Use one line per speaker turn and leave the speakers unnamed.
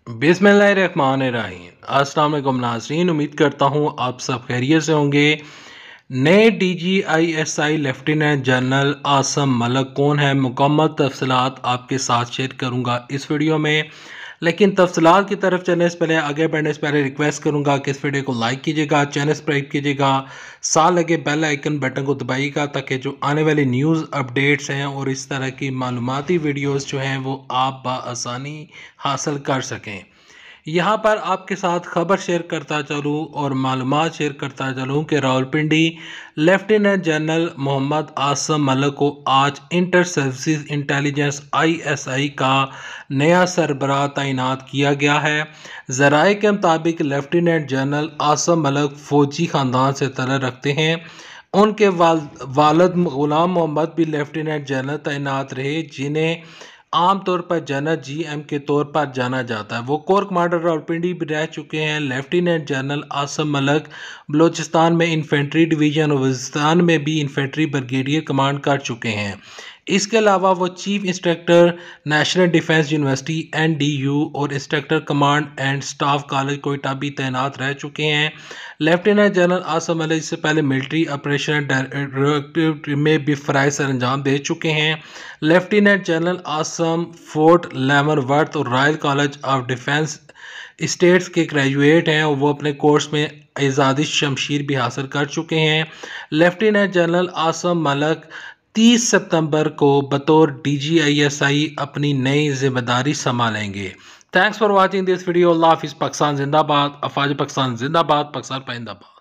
बिस्मिल्लाहिर्रहमानिर्रहीम। अस्सलाम वालेकुम नाज़रीन, उम्मीद करता हूँ आप सब खैरियत से होंगे। नए DG ISI lieutenant general Asim Malik कौन है, मुकम्मल तफसीलात आपके साथ शेयर करूँगा इस वीडियो में। लेकिन तफसीलात की तरफ चलने से पहले, आगे बढ़ने से पहले रिक्वेस्ट करूँगा कि इस वीडियो को लाइक कीजिएगा, चैनल सब्सक्राइब कीजिएगा, साथ लगे बेल आइकन बटन को दबाइएगा ताकि जो आने वाली न्यूज़ अपडेट्स हैं और इस तरह की मालूमाती वीडियोस जो हैं वो आप बआसानी हासिल कर सकें। यहाँ पर आपके साथ खबर शेयर करता चलूँ और मालूमात शेयर करता चलूँ कि रावलपिंडी लेफ्टिनेंट जनरल मोहम्मद आसम मलक को आज इंटर सर्विसेज इंटेलिजेंस ISI का नया सरबराह तैनात किया गया है। ज़राए के मुताबिक लेफ्टिनेंट जनरल आसम मलक फ़ौजी ख़ानदान से तल्लुक़ रखते हैं। उनके वालिद ग़ुलाम मोहम्मद भी लेफ्टिनेंट जनरल तैनात रहे, जिन्हें आमतौर पर जनरल GM के तौर पर जाना जाता है। वो कोर कमांडर रावलपिंडी भी रह चुके हैं। लेफ्टिनेंट जनरल आसम मलक बलूचिस्तान में इन्फेंट्री डिवीज़न और वज़ीरिस्तान में भी इन्फेंट्री ब्रिगेडियर कमांड कर चुके हैं। इसके अलावा वो chief instructor national defence university NDU और instructor command and staff college Quetta भी तैनात रह चुके हैं। लेफ्टिनेंट जनरल आसम मलिक इससे पहले मिलिट्री ऑपरेशन डायरेक्टरेट में भी फ़राइज़ सर अंजाम दे चुके हैं। Lieutenant general Asim Fort Leavenworth और royal college of defence studies के ग्रेजुएट हैं और वो अपने कोर्स में आज़ादी शमशीर भी हासिल कर चुके हैं। लेफ्टिनेंट जनरल आसम मलक 30 सितंबर को बतौर DG ISI अपनी नई जिम्मेदारी संभालेंगे। Thanks for watching this video. अल्लाह हाफिज़। पाकिस्तान जिंदाबाद। अफवाज पाकिस्तान जिंदाबाद। पाकिस्तान पाइंदाबाद।